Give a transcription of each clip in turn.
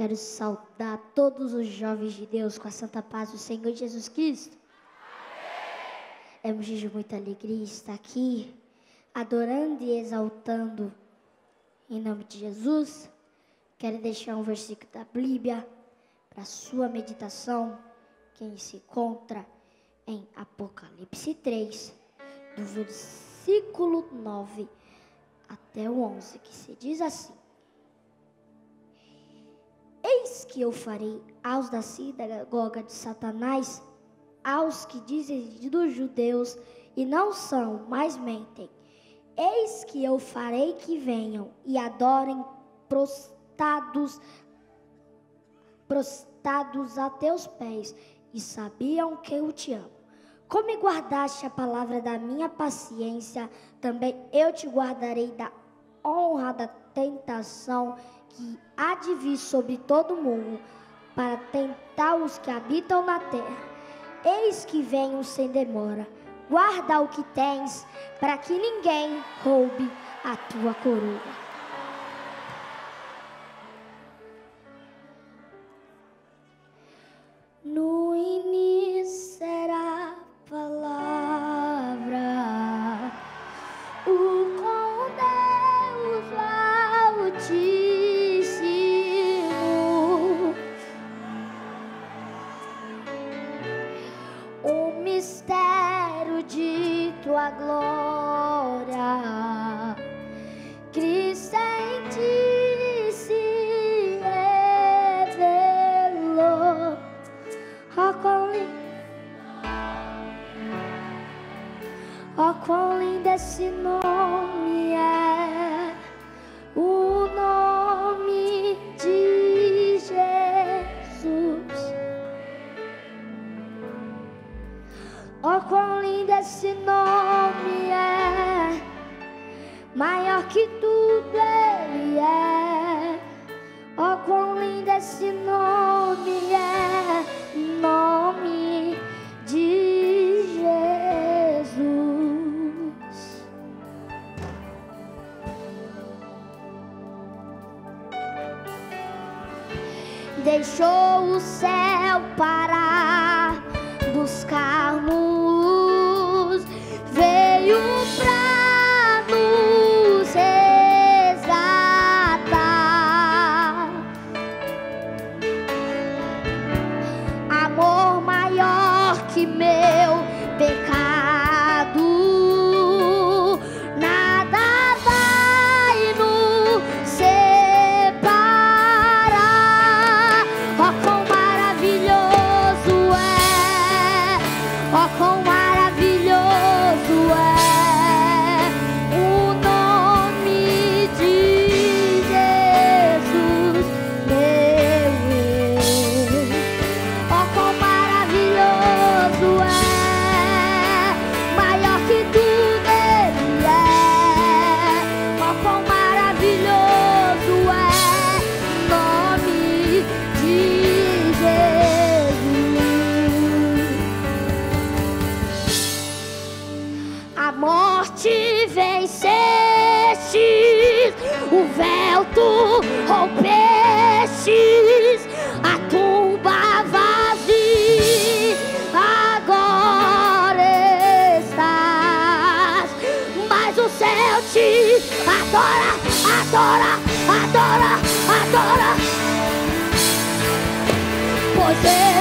Quero saudar todos os jovens de Deus com a santa paz do Senhor Jesus Cristo. É um dia de muita alegria estar aqui, adorando e exaltando em nome de Jesus. Quero deixar um versículo da Bíblia para sua meditação, que se encontra em Apocalipse 3, do versículo 9 até o 11, que se diz assim: Eis que eu farei aos da sinagoga de Satanás, aos que dizem dos judeus e não são, mas mentem. Eis que eu farei que venham e adorem prostrados a teus pés, e sabiam que eu te amo. Como me guardaste a palavra da minha paciência, também eu te guardarei da honra da tentação que há de vir sobre todo mundo, para tentar os que habitam na terra. Eis que venho sem demora. Guarda o que tens, para que ninguém roube a tua coroa. No início era a palavra, o com Deus Altíssimo, o mistério de tua glória, Cristo em ti se revelou. Oh, quão lindo esse nome é, o nome de Jesus. Oh, quão lindo esse nome é, maior que tudo ele é. Oh, quão lindo esse nome é, nome de Jesus. Deixou o céu para buscar-nos, veio pra nos resgatar. Amor maior que meu pecado, nada vai nos separar. Oh, quão maravilhoso é, oh, quão maravilhoso é o nome de Jesus, meu Deus. Oh, quão maravilhoso é, maior que tudo ele é. Oh, quão maravilhoso é, nome de Jesus. A morte vencestes, o véu tu rompestes, a tumba vazia agora estás, mas o céu te adora, adora, adora, adora, pois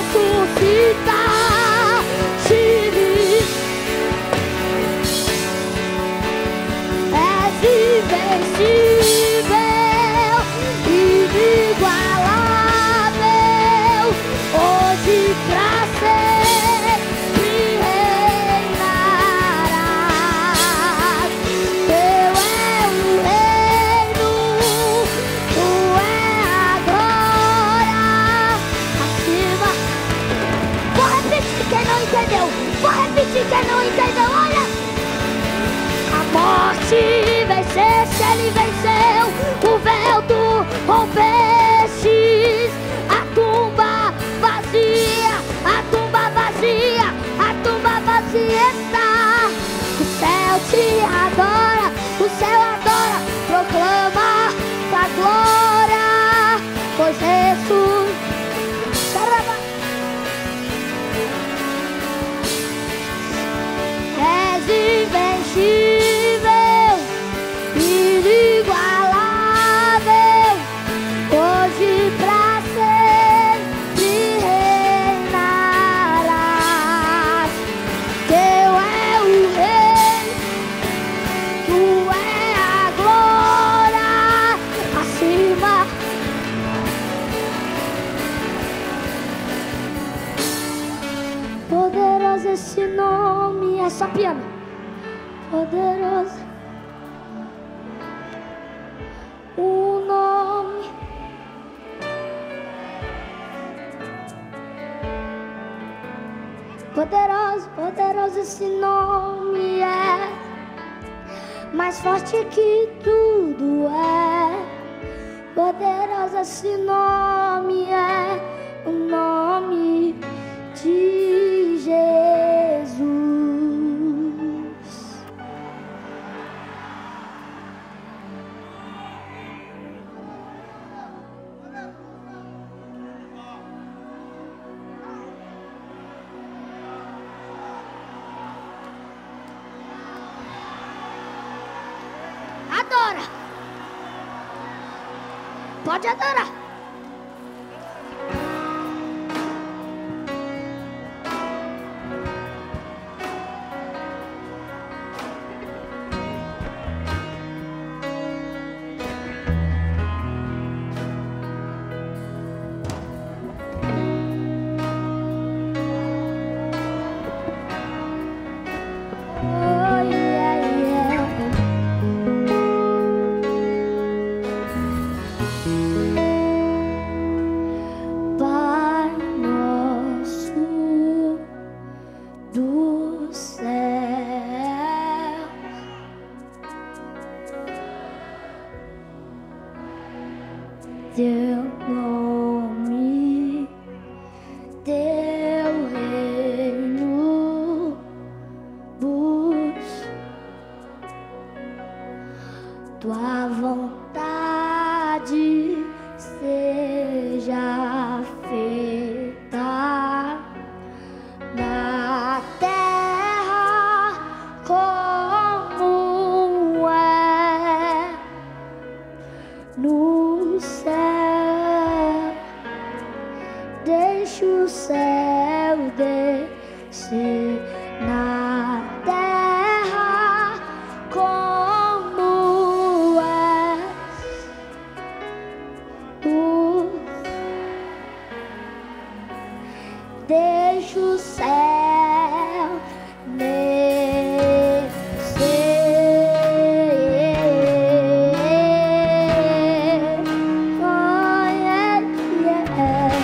ressuscitaste, és invencível, inigualável, hoje pra sempre reinarás. Teu é o reino, tu é a glória, acima. Vou repetir quem não entendeu, vou repetir quem não entendeu, olha. A morte venceste, ele venceu, o véu tu rompestes, a tumba vazia, a tumba vazia, a tumba vazia está. O céu te adora, o céu adora, proclama tua glória, pois ressuscitaste. esse nome. É só piano. Poderoso. O nome. Poderoso, poderoso esse nome é. Mais forte que tudo é. Poderoso esse nome é. O nome de Jesus. Adora. Pode adorar. Teu nome, teu reino, busco tua vontade seja feita na terra como é no céu. Deixa o céu descer na terra como é. Deixa o céu descer. Oh, yeah, yeah.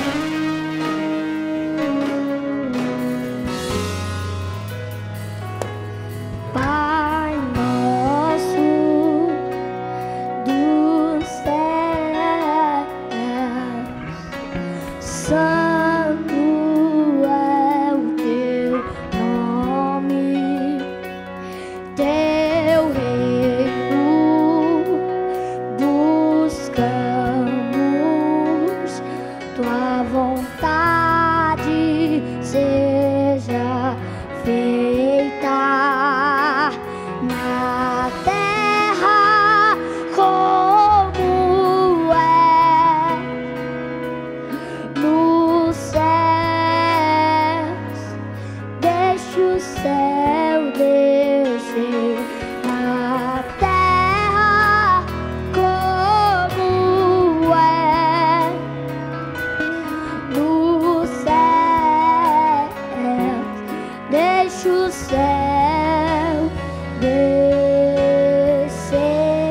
Pai nosso dos céus, santo é o teu nome, teu reino buscamos, tua vontade seja feita na terra como é nos céus. Deixa o céu descer na terra como é nos céus. Deixa o céu descer.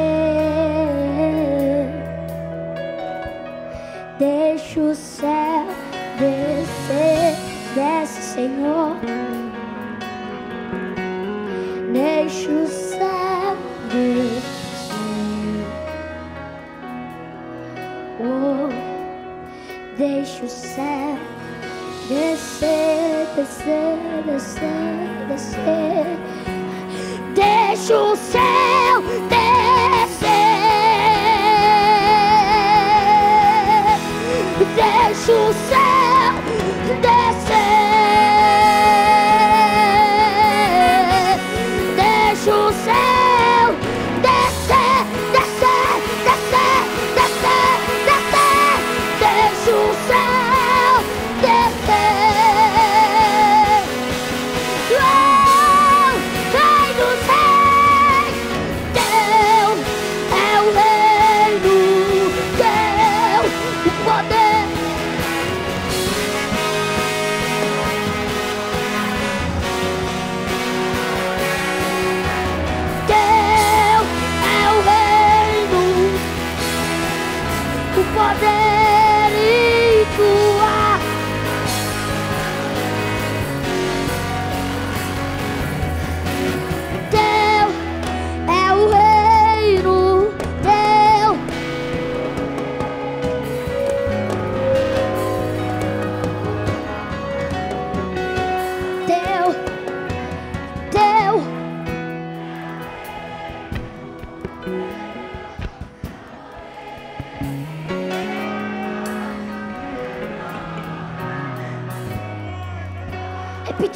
Deixa o céu descer. Desce, Senhor. Deixa o céu descer. Oh, deixa o céu descer, descer, descer, descer. Deixa o céu descer. Deixa o céu descer. Deixa o céu descer, descer, descer, descer, descer. Deixa o céu descer. Oh, Rei dos Reis,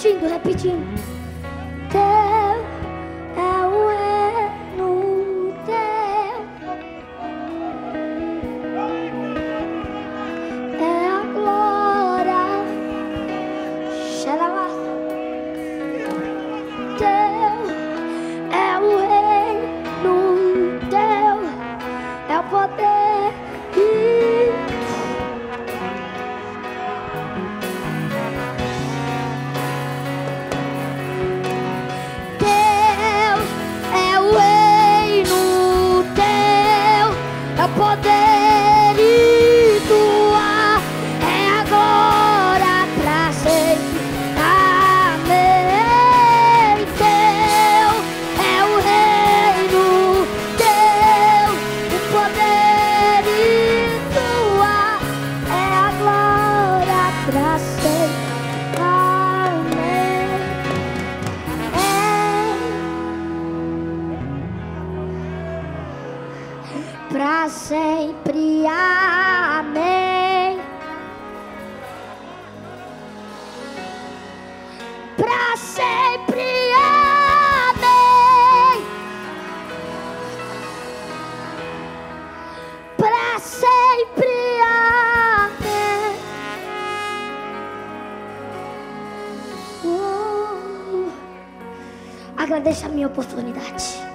repetindo. Teu é o reino, teu é a glória. Teu é o reino, teu é o poder. Poder e tua é agora pra sempre. Amém. Teu é o reino, teu o poder e tua é a glória pra sempre. Amém. Pra sempre, amém. Pra sempre, amém. Pra sempre, amém. Agradeço a minha oportunidade.